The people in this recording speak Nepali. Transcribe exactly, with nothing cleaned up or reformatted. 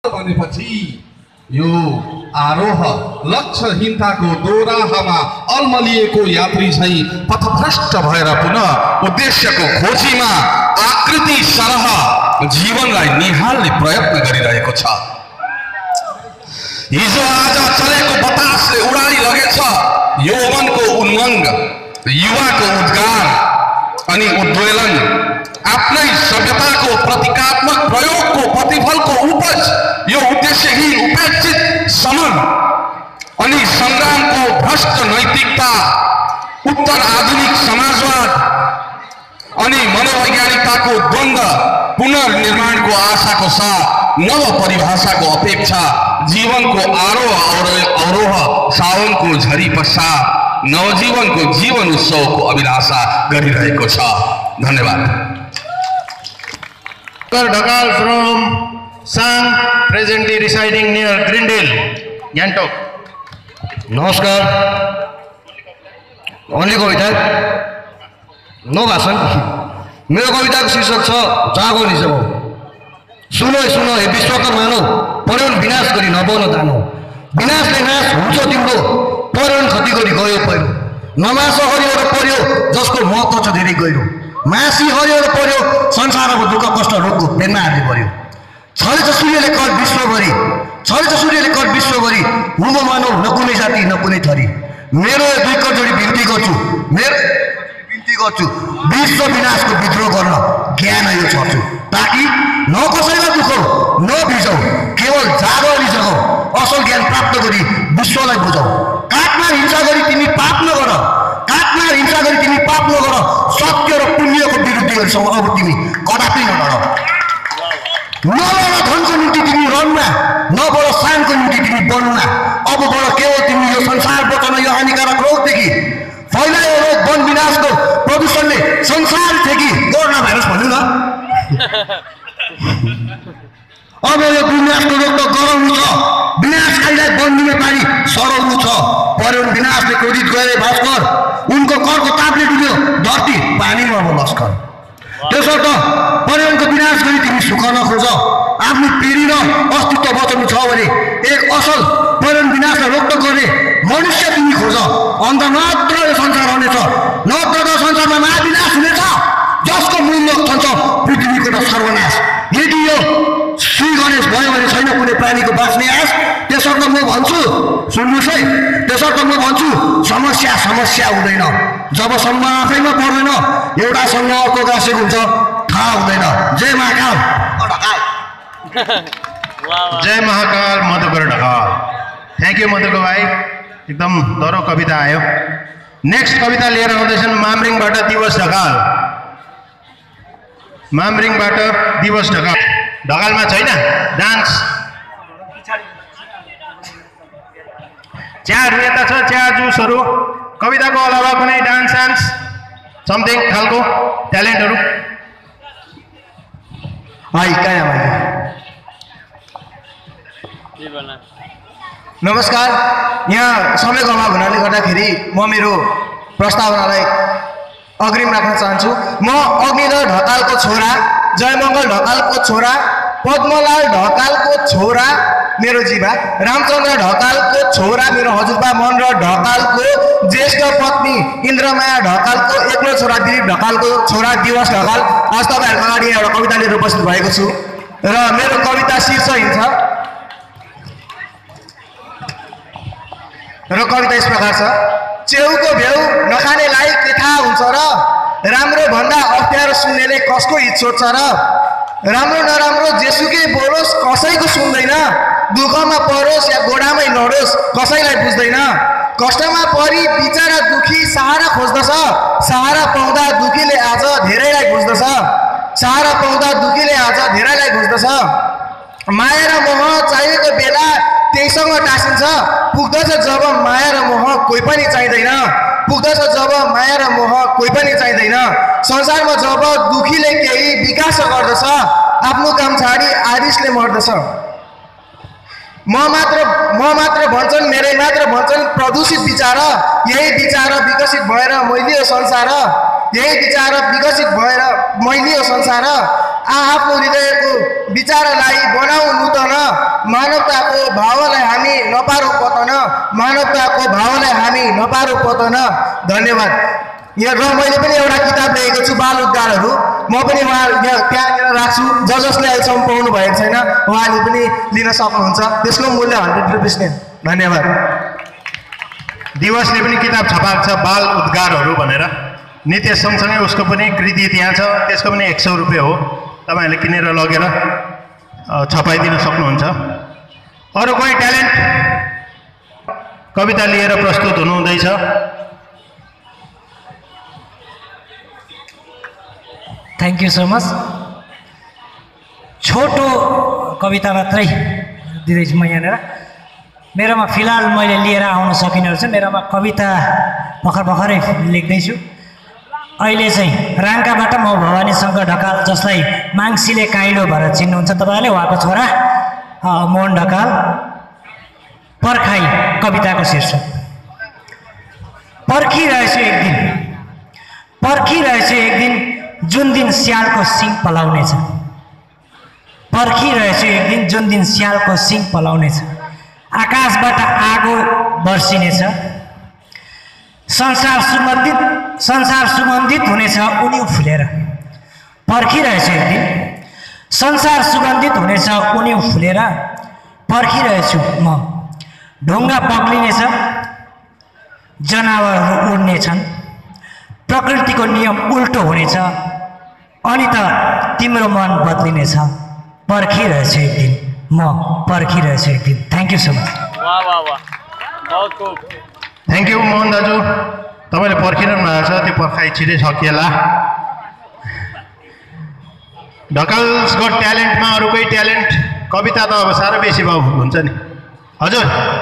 भनेपछि यो आरोह लक्ष्यहीनताको दोराहमा अल्मलिएको यात्री झैं पथभ्रष्ट भएर पुनः उद्देश्यको खोजीमा आकृति सरह जीवनलाई निहाल्ने प्रयत्न गरिरहेको छ। हिजो आज चलेको बतासले उडाइ लगेछ यौवनको उन्मङ्ग, युवाको उद्गार अनि उद्वेलन, आफ्नै सभ्यताको प्रतीकात्मक प्रयोगको प्रतिफलको उपज, यो उद्देश्यहीन उपेक्षित समन अनि संग्रामको भ्रष्ट नैतिकता, उत्तर आधुनिक समाजवाद अनि मनोवैज्ञानिकताको द्वन्द्व, पुनर्निर्माणको आशाको साथ नव परिभाषाको अपेक्षा, जीवनको आरोह अवरोह, सावनको झरी पश्चात नवजीवनको जीवन उत्सवको अभिलाषा गरिरहेको छ। धन्यवाद। Dhakal from Sang, presently residing near Grindale, Gangtok. नमस्कार। अन्य कविता नो भाषण। मेरो कविताको शीर्षक छ जागो निजगो। सुनो सुनो हे विश्वका मानव, पर्यौं विनाश गरी नबन दानो। विनाशले नाश हुन्छ तिम्रो, पर्यौं क्षति गरी गयो पहिरो। नमास हरियो र पर्यो जसको महत्त्व छ धेरै गहिरो। मासी हरियो र पर्यो संसारको दुःख कष्ट रोगको प्रेममा हाल्नु पर्यो। छरेछ सूर्यले कर विश्वभरि, छरेछ सूर्यले कर विश्वभरि, हुम मानव न कुनै जाति न कुनै थरी। मेरो दुई कर जोडी बिन्ती गर्छु, मेरो बिन्ती गर्छु, विश्व विनाशको विद्रोह गर्न ज्ञान यो छर्छु, ताकि न कसैलाई दुःख न बिजौ, केवल जागो अनि जगौ, असल ज्ञान प्राप्त गरी विश्वलाई बुझौ। काटमा हिंसा गरी तिमी पाप नगर, काटमा हिंसा गरी तिमी पाप नगर, सत्य र पुण्यको विरुद्धीहरूसँग अब तिमी कदापि नलड। नलड धनको निम्ति तिमी रणमा, नबड शानको निम्ति तिमी वनमा। अब बड केवल तिमी यो संसार बचाउन यो हानिकारक रोगदेखि, फैलायो रोग वन विनाशको प्रदूषणले संसारदेखि, कोरोना भाइरस भन्नु न। अब यो विनाशको रोग त गराउनु छ, विनाशकारीलाई बन्दिने पारी सराउनु छ। पर्यौं विनाशले क्रोधित गए भास्कर, उनको करको तापले डुब्यो धरती पानीमा अब लस्कर। त्यसर्थ पर्यौंको विनाश गरी तिमी सुख नखोज, आफ्नो पिँढी र अस्तित्व बचाउनु छ भने एक असल पर्यौं विनाशलाई रोकटोक गर्ने मनुष्य तिमी खोज। अन्त नत्र यो संसार हुनेछ, नत्र त संसारमा महाविनाश हुनेछ, जसको मूल लक्षण छ पृथ्वीको त सर्वनाश। यदि यो श्री गणेश भयो भने छैन कुनै प्राणीको बाँच्ने आश। त्यसर्थ म भन्छु, सुन्नुहोस् है, त्यसर्थ म भन्छु समस्या समस्या हुँदैन जबसम्म आफैमा पर्दैन, एउटासँग अर्को गाँसेको हुन्छ थाहा हुँदैन। जय महाकाल। जय महाकाल मधुकर ढकाल। थ्याङ्क यू मधुकर भाइ, एकदम दरो कविता आयो। नेक्स्ट कविता लिएर आउँदैछन् मामरिङबाट दिवस ढकाल। मामरिङबाट दिवस ढकाल। ढकालमा छैन डान्स, चियाहरू यता छ, चिया जुसहरू, कविताको अलावा कुनै डान्स सान्स समथिङ खालको ट्यालेन्टहरू। हाई कहाँ भाइ? नमस्कार। यहाँ समयको अभाव हुनाले गर्दाखेरि म मेरो प्रस्तावनालाई अग्रिम राख्न चाहन्छु। म अग्निधर ढकालको छोरा, जयमङ्गल ढकालको छोरा, पद्मलाल ढकालको छोरा मेरो जीवा, रामचन्द्र ढकालको छोरा मेरो हजुरबा मनर ढकालको ज्येष्ठ पत्नी इन्द्रमाया ढकालको एक्लो छोरा दिलीप ढकालको छोरा दिवस ढकाल आज तपाईँहरूको अगाडि एउटा कविता लिएर उपस्थित भएको छु र मेरो कविता शीर्षहीन छ र कविता यस प्रकार छ। चेउको भ्याउ नखानेलाई के थाहा हुन्छ र, राम्रो भन्दा अप्ठ्यारो सुन्नेले कसको हित सोध्छ र, राम्रो नराम्रो जेसुकै बोलोस् कसैको सुन्दैन, दुःखमा परोस् या गोडामै लडोस् कसैलाई बुझ्दैन, कष्टमा परि बिचारा दुखी सहारा खोज्दछ, सहारा पाउँदा दुखीले आज धेरैलाई बुझ्दछ, सहारा पाउँदा दुखीले आज धेरैलाई बुझ्दछ, माया र मोह चाहिएको बेला त्यहीसँग टाँसिन्छ, पुग्दछ जब माया र मोह कोही पनि चाहिँदैन, पुग्दछ जब माया र मोह कोही पनि चाहिँदैन, संसारमा जब दुखीले केही विकास गर्दछ, आफ्नो काम छाडी आरिसले मर्दछ। म मात्र म मात्र भन्छन्, मेरै मात्र भन्छन् प्रदूषित विचार, यही विचार विकसित भएर मैलियो संसार, यही विचार विकसित भएर मैलियो संसार, आफ्नो हृदयको विचारलाई बनाऊ नूतन, भावलाई हामी नपारू पतन, मानवताको भावलाई हामी नपारू पतन। धन्यवाद। यो र मैले पनि एउटा किताब लेखेको छु बाल उद्गारहरू, म पनि उहाँ यहाँ त्यहाँनिर राख्छु। ज जसले अहिलेसम्म पाउनु भएको छैन उहाँले पनि लिन सक्नुहुन्छ। त्यसको मूल्य हन्ड्रेड रुपिस नै। धन्यवाद। दिवसले पनि किताब छपाएको छ बाल उद्गारहरू भनेर। नितेश सँगसँगै उसको पनि कृति त्यहाँ छ, त्यसको पनि एक सौ रुपियाँ हो। तपाईँहरूले किनेर लगेर छपाइदिन सक्नुहुन्छ। अरू कोही ट्यालेन्ट कविता लिएर प्रस्तुत हुनुहुँदैछ? Thank you so much. छोटो कविता मात्रै दिँदैछु म यहाँनिर। मेरोमा फिलहाल मैले लिएर आउन सकिनँ चाहिँ मेरोमा कविता भर्खर भर्खरै लेख्दैछु। अहिले चाहिँ राङ्काबाट म भवानी शङ्कर ढकाल, जसलाई माङ्सीले काइलो भएर चिन्नुहुन्छ तपाईँहरूले, उहाँको छोरा मोहन ढकाल। पर्खाइ कविताको शीर्षक। पर्खिरहेछु एक दिन, पर्खिरहेछु एक दिन जुन दिन स्यालको सिङ पलाउनेछ। पर्खिरहेछु एक दिन जुन दिन स्यालको सिङ पलाउनेछ। आकाशबाट आगो बर्सिनेछ। संसार सुगन्धित संसार सुगन्धित हुनेछ उनी फुलेर। पर्खिरहेछु एक दिन संसार सुगन्धित हुनेछ उनी फुलेर। पर्खिरहेछु म। ढुङ्गा पग्लिनेछ, जनावरहरू उड्नेछन्, प्रकृतिको नियम उल्टो हुनेछ, अनि त तिम्रो मन बदलिनेछ। पर्खिरहेछु एक दिन म, पर्खिरहेछु एक दिन। Thank you so much. वाह वाह वाह, बहुत खूब। थ्याङ्क यू मोहन दाजु, तपाईँले पर्खिरहनु भएको छ, त्यो पर्खाइ छिटै सकिएला। ढकाल्स गट ट्यालेन्टमा अरू कोही ट्यालेन्ट? कविता त अब साह्रै बेसी भाउ हुन्छ नि। हजुर।